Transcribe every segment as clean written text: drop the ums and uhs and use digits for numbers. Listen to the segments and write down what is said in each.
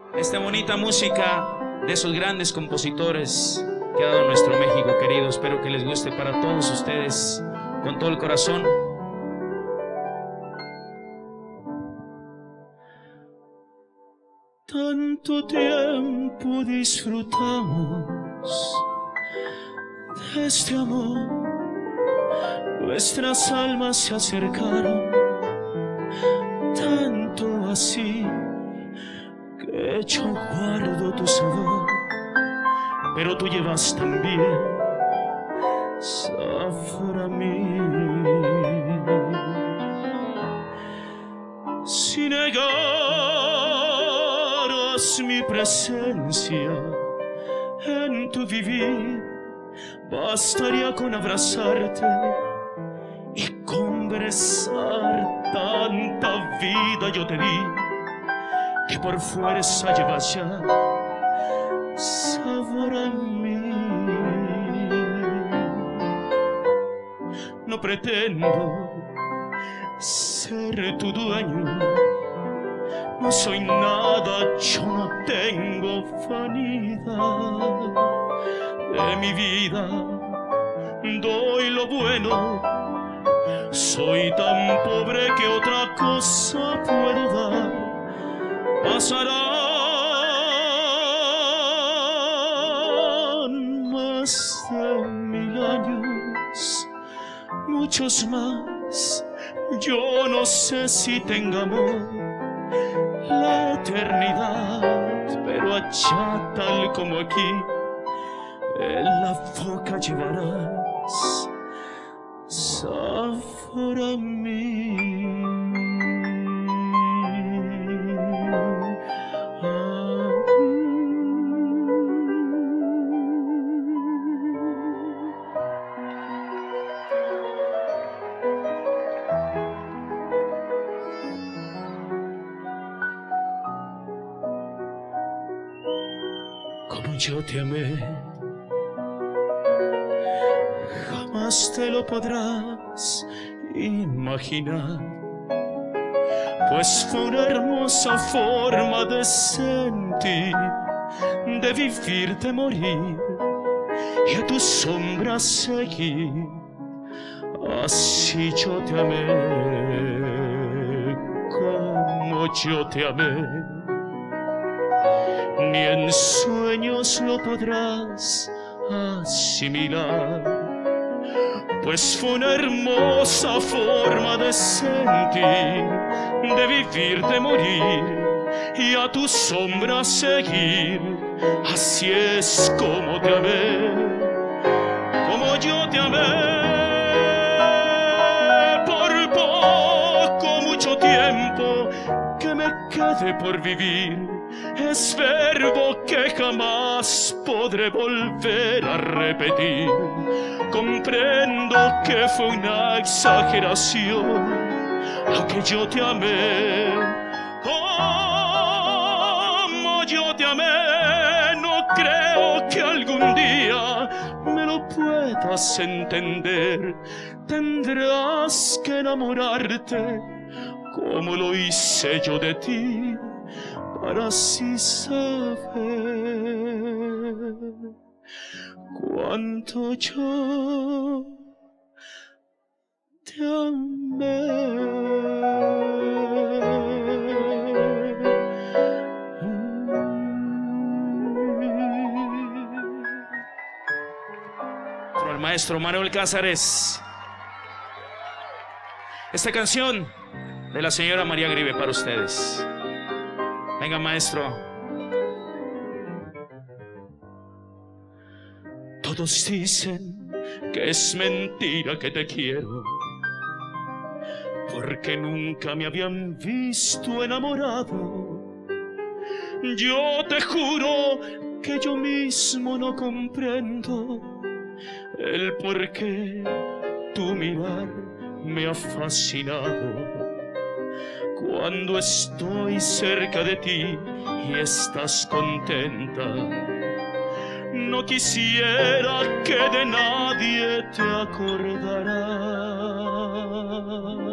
esta bonita música de esos grandes compositores que ha dado nuestro México querido. Espero que les guste para todos ustedes con todo el corazón. Tanto tiempo disfrutamos de este amor, nuestras almas se acercaron, tanto así que yo guardo tu sabor, pero tú llevas también sabor a mí. Si negaras mi presencia en tu vivir, bastaría con abrazarte y conversar. Tanta vida yo te di que por fuerza llevas ya sabor a mí. No pretendo ser tu dueño, no soy nada, yo no tengo vanidad. De mi vida doy lo bueno, soy tan pobre que otra cosa puedo dar. Pasarán más de 1000 años, muchos más, yo no sé si tengamos la eternidad, pero allá tal como aquí, en la boca llevarás sabor a mí. Como yo te amé, jamás te lo podrás imaginar, pues fue una hermosa forma de sentir, de vivir, de morir y a tu sombra seguir. Así yo te amé, como yo te amé. Ni en sueños lo podrás asimilar, pues fue una hermosa forma de sentir, de vivir, de morir y a tu sombra seguir. Así es como te amé, como yo te amé. Por poco, mucho tiempo que me quede por vivir, es verbo que jamás podré volver a repetir. Comprendo que fue una exageración, aunque yo te amé, como yo te amé. No creo que algún día me lo puedas entender. Tendrás que enamorarte como lo hice yo de ti, para así saber cuánto yo te amé. Por el maestro Manuel Cázares, esta canción de la señora María Grive para ustedes. Venga, maestro. Todos dicen que es mentira que te quiero, porque nunca me habían visto enamorado. Yo te juro que yo mismo no comprendo el por qué tu mirar me ha fascinado. Cuando estoy cerca de ti y estás contenta, no quisiera que de nadie te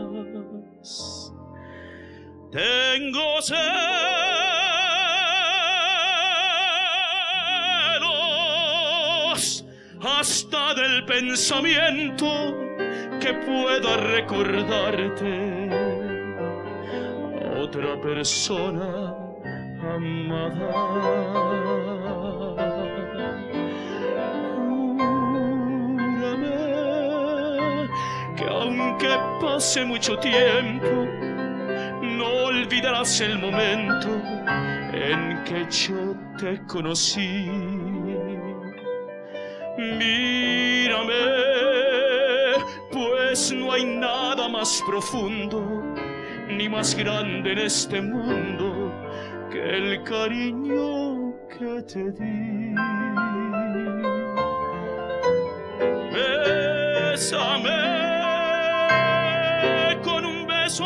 acordarás. Tengo sed hasta del pensamiento que pueda recordarte a otra persona amada. Júrame que aunque pase mucho tiempo, no olvidarás el momento en que yo te conocí. Mírame, pues no hay nada más profundo ni más grande en este mundo que el cariño que te di. Bésame con un beso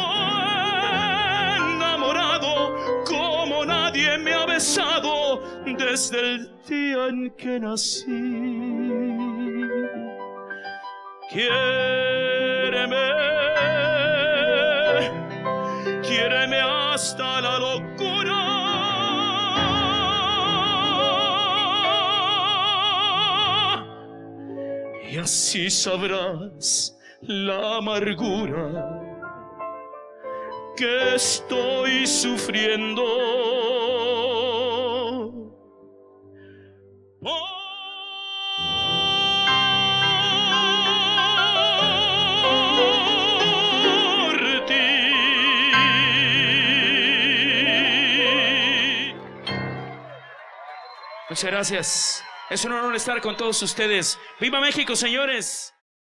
enamorado como nadie me ha besado desde el día en que nací. Quiéreme hasta la locura. Y así sabrás la amargura que estoy sufriendo. Muchas gracias. Es un honor estar con todos ustedes. ¡Viva México, señores!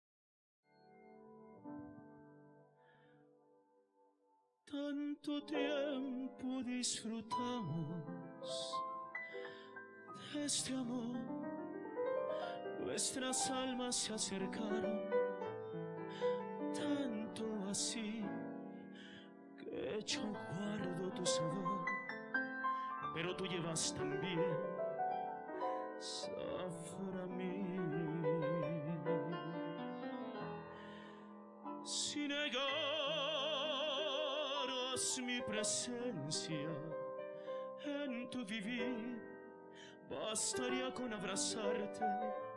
Tanto tiempo disfrutamos de este amor. Nuestras almas se acercaron, tanto así que yo guardo tu sabor, pero tú llevas también sabor a mí. Si negaras mi presencia en tu vivir, bastaría con abrazarte